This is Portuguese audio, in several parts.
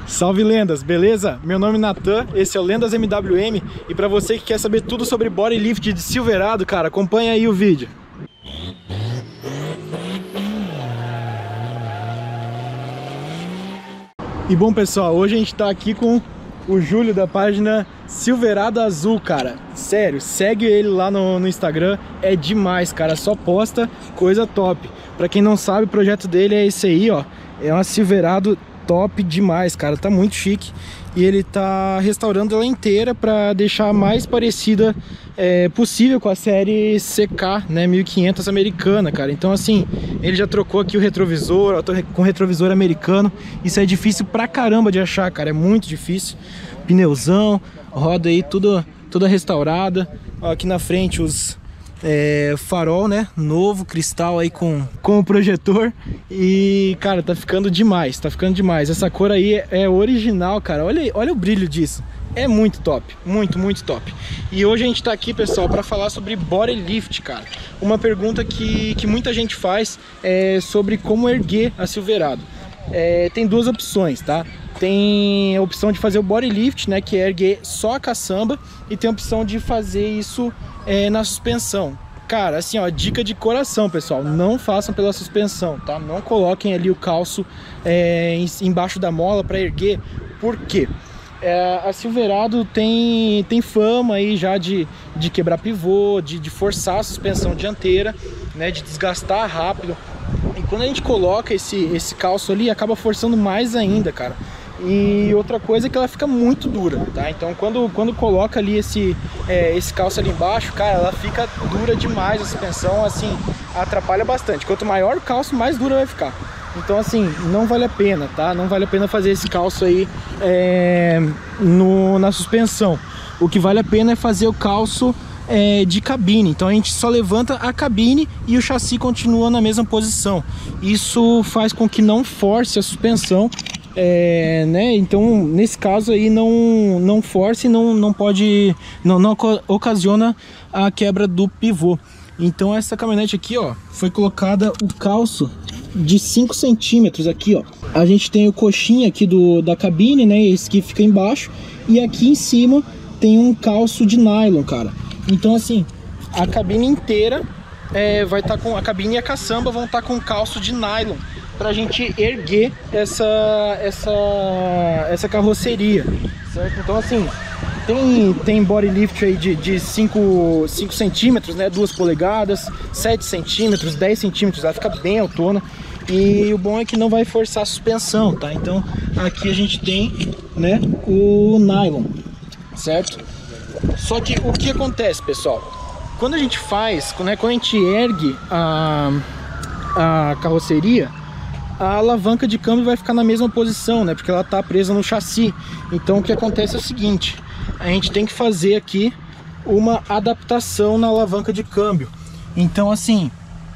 Salve lendas, beleza? Meu nome é Natan, esse é o Lendas MWM e pra você que quer saber tudo sobre bodylift de Silverado, cara, acompanha aí o vídeo. E bom pessoal, hoje a gente tá aqui com o Júlio da página Silverado Azul, cara. Sério, segue ele lá no Instagram, é demais, cara, só posta coisa top. Pra quem não sabe, o projeto dele é esse aí, ó, é uma Silverado top demais, cara, tá muito chique. E ele tá restaurando ela inteira pra deixar a mais parecida possível com a série CK, né, 1500 americana, cara. Então assim, ele já trocou aqui o retrovisor, eu tô com retrovisor americano. Isso é difícil pra caramba de achar, cara, é muito difícil. Pneuzão, roda aí toda restaurada. Ó, aqui na frente os farol, né, novo, cristal aí com o projetor. E cara, tá ficando demais, tá ficando demais. Essa cor aí é original, cara, olha o brilho disso. É muito top, muito top. E hoje a gente tá aqui, pessoal, para falar sobre bodylift, cara. Uma pergunta que muita gente faz é sobre como erguer a Silverado. Tem duas opções, tá? Tem a opção de fazer o bodylift, né, que é erguer só a caçamba, e tem a opção de fazer isso na suspensão. Cara, assim, ó, dica de coração, pessoal, não façam pela suspensão, tá? Não coloquem ali o calço embaixo da mola para erguer. Por quê? A Silverado tem fama aí já de quebrar pivô, de forçar a suspensão dianteira, né, de desgastar rápido. E quando a gente coloca esse calço ali, acaba forçando mais ainda, cara. E outra coisa é que ela fica muito dura, tá? Então quando coloca ali esse calço ali embaixo, cara, ela fica dura demais, a suspensão, assim, atrapalha bastante. Quanto maior o calço, mais dura vai ficar. Então assim, não vale a pena, tá? Não vale a pena fazer esse calço aí na suspensão. O que vale a pena é fazer o calço de cabine. Então a gente só levanta a cabine e o chassi continua na mesma posição. Isso faz com que não force a suspensão, né? Então nesse caso aí não force, não ocasiona a quebra do pivô. Então essa caminhonete aqui, ó, foi colocada o calço de 5 centímetros aqui, ó. A gente tem o coxinha aqui da cabine, né? Esse que fica embaixo, e aqui em cima tem um calço de nylon, cara. Então assim, a cabine inteira vai estar com a cabine e a caçamba vão estar com calço de nylon pra gente erguer essa carroceria, certo? Então assim, tem bodylift aí de 5 centímetros, né, 2 polegadas, 7 centímetros, 10 centímetros, ela fica bem autona. E o bom é que não vai forçar a suspensão, tá? Então aqui a gente tem, né, o nylon, certo? Só que o que acontece, pessoal? Quando a gente faz, né, quando a gente ergue a carroceria, a alavanca de câmbio vai ficar na mesma posição, né? Porque ela tá presa no chassi. Então o que acontece é o seguinte: a gente tem que fazer aqui uma adaptação na alavanca de câmbio. Então assim,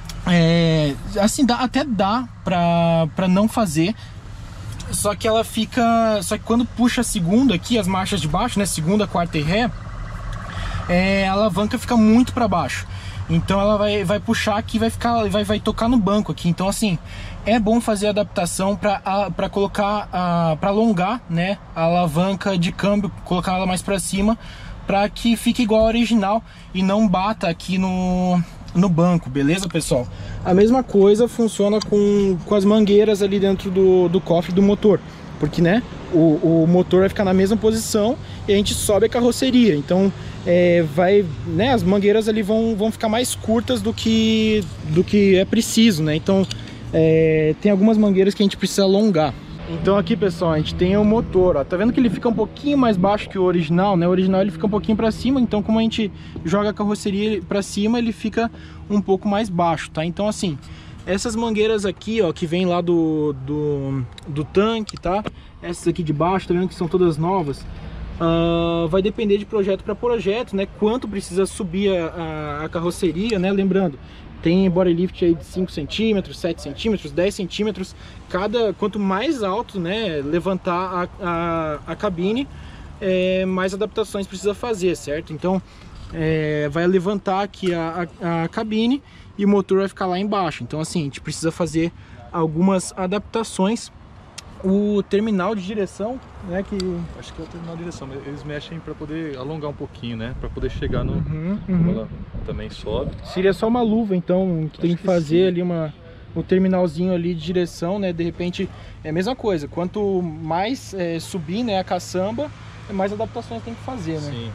até dá pra não fazer. Só que ela fica... Só que quando puxa a segunda aqui, as marchas de baixo, né? Segunda, quarta e ré, a alavanca fica muito para baixo. Então ela vai puxar aqui, vai tocar no banco aqui. Então assim, é bom fazer a adaptação para colocar, para alongar, né, a alavanca de câmbio, colocar ela mais para cima, para que fique igual ao original e não bata aqui no banco, beleza, pessoal? A mesma coisa funciona com as mangueiras ali dentro do cofre do motor, porque, né, o motor vai ficar na mesma posição e a gente sobe a carroceria. Então né, as mangueiras ali vão ficar mais curtas do que é preciso, né? Então tem algumas mangueiras que a gente precisa alongar. Então aqui, pessoal, a gente tem o motor, ó. Tá vendo que ele fica um pouquinho mais baixo que o original, né? O original ele fica um pouquinho para cima, então como a gente joga a carroceria para cima, ele fica um pouco mais baixo, tá? Então assim, essas mangueiras aqui, ó, que vem lá do tanque, tá? Essas aqui de baixo, tá vendo que são todas novas? Vai depender de projeto para projeto, né? Quanto precisa subir a carroceria, né? Lembrando, tem bodylift aí de 5 centímetros, 7 centímetros, 10 centímetros. Quanto mais alto, né, levantar a cabine, mais adaptações precisa fazer, certo? Então vai levantar aqui a cabine e o motor vai ficar lá embaixo. Então assim, a gente precisa fazer algumas adaptações o terminal de direção, né, que... Acho que é o terminal de direção, eles mexem para poder alongar um pouquinho, né, para poder chegar no... Ela também sobe. Seria só uma luva, então, que tem que fazer ali o terminalzinho ali de direção, né, de repente é a mesma coisa, quanto mais subir, né, a caçamba, mais adaptações tem que fazer, né. Sim.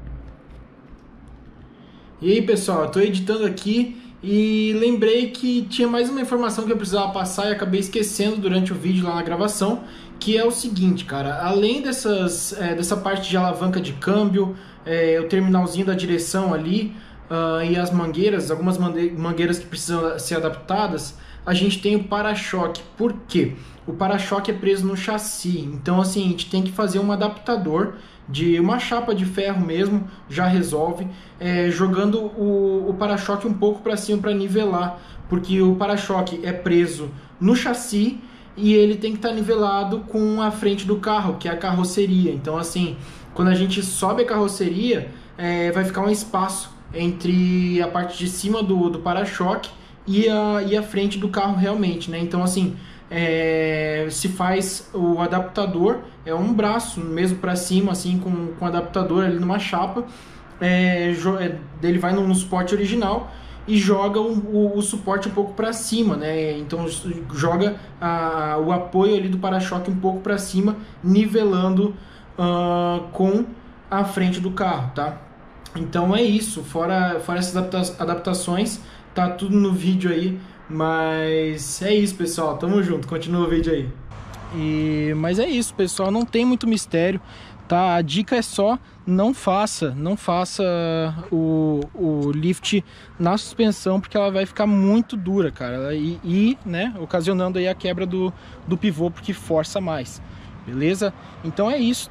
E aí, pessoal, eu tô editando aqui e lembrei que tinha mais uma informação que eu precisava passar e acabei esquecendo durante o vídeo lá na gravação, que é o seguinte, cara, além dessa parte de alavanca de câmbio, o terminalzinho da direção ali, e as mangueiras, algumas mangueiras que precisam ser adaptadas, a gente tem o para-choque. Por quê? O para-choque é preso no chassi, então assim, a gente tem que fazer um adaptador de uma chapa de ferro mesmo, já resolve, jogando o para-choque um pouco para cima para nivelar, porque o para-choque é preso no chassi e ele tem que estar nivelado com a frente do carro, que é a carroceria. Então assim, quando a gente sobe a carroceria, vai ficar um espaço entre a parte de cima do para-choque e a frente do carro realmente, né? Então assim, se faz o adaptador, um braço mesmo para cima, assim, com o adaptador ali numa chapa, ele vai no suporte original e joga o suporte um pouco para cima, né? Então joga o apoio ali do para-choque um pouco para cima, nivelando com a frente do carro, tá? Então é isso, fora essas adaptações, tá tudo no vídeo aí. Mas é isso, pessoal, tamo junto, continua o vídeo aí. Mas é isso, pessoal, não tem muito mistério, tá? A dica é só não faça o lift na suspensão, porque ela vai ficar muito dura, cara, né, ocasionando aí a quebra do pivô, porque força mais, beleza? Então é isso,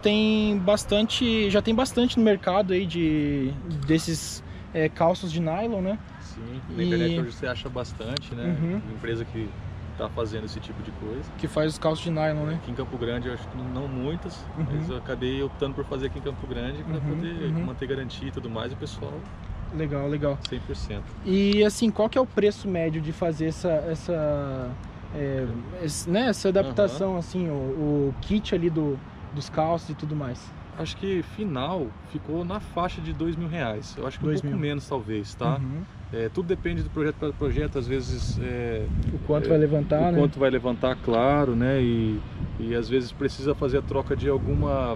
já tem bastante no mercado aí desses calços de nylon, né? Sim, na internet hoje você acha bastante, né? Empresa que tá fazendo esse tipo de coisa. Que faz os calços de nylon, né? Aqui em Campo Grande eu acho que não muitas, mas eu acabei optando por fazer aqui em Campo Grande para poder manter garantia e tudo mais, e o pessoal... Legal, legal. 100%. E assim, qual que é o preço médio de fazer essa adaptação, assim, o kit ali dos calços e tudo mais? Acho que final ficou na faixa de R$2.000. Eu acho que um pouco menos, talvez, tá? Tudo depende do projeto para projeto, às vezes... o quanto vai levantar, né? O quanto vai levantar, claro, né? E às vezes precisa fazer a troca de alguma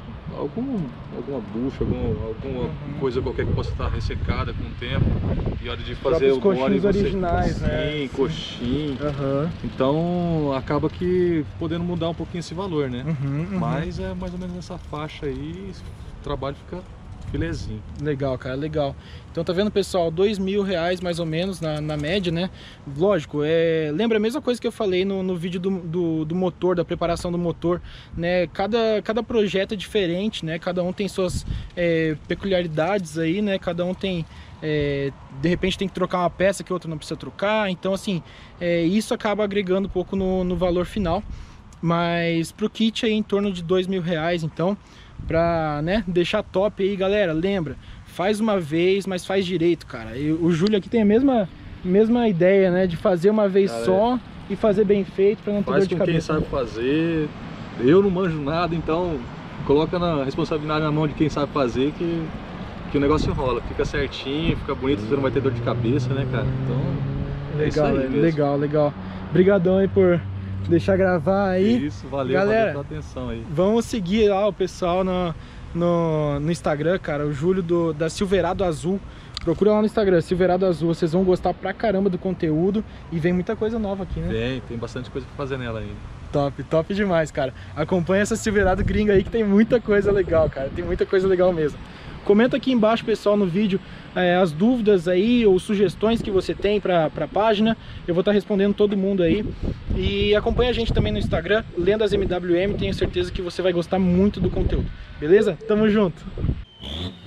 bucha, alguma coisa qualquer que possa estar ressecada com o tempo. E hora de fazer o coxins originais, né? Sim, coxim. Então acaba que podendo mudar um pouquinho esse valor, né? Mas é mais ou menos nessa faixa aí, o trabalho fica filezinho. Legal, cara, legal. Então tá vendo, pessoal, R$2.000 mais ou menos na média, né? Lógico, lembra a mesma coisa que eu falei no vídeo do motor, da preparação do motor, né? Cada projeto é diferente, né? Cada um tem suas peculiaridades aí, né? Cada um tem... de repente tem que trocar uma peça que o outro não precisa trocar. Então assim, isso acaba agregando um pouco no valor final. Mas pro kit aí em torno de R$2.000, então... Pra, né, deixar top aí, galera, lembra, faz uma vez, mas faz direito, cara. O Júlio aqui tem a mesma ideia, né, de fazer uma vez só e fazer bem feito pra não ter dor de cabeça. Faz com quem sabe fazer. Eu não manjo nada, então coloca a responsabilidade na mão de quem sabe fazer que o negócio rola, fica certinho, fica bonito, você não vai ter dor de cabeça, né, cara? Então, legal, legal. Obrigadão aí por deixar gravar aí. Isso, valeu, galera, valeu pela atenção aí. Vamos seguir lá o pessoal no Instagram, cara, o Júlio da Silverado Azul. Procura lá no Instagram, Silverado Azul, vocês vão gostar pra caramba do conteúdo e vem muita coisa nova aqui, né? Tem bastante coisa pra fazer nela ainda. Top demais, cara. Acompanha essa Silverado gringa aí que tem muita coisa legal, cara, tem muita coisa legal mesmo. Comenta aqui embaixo, pessoal, no vídeo, as dúvidas aí ou sugestões que você tem pra página. Eu vou estar respondendo todo mundo aí. E acompanha a gente também no Instagram, Lendas MWM. Tenho certeza que você vai gostar muito do conteúdo. Beleza? Tamo junto!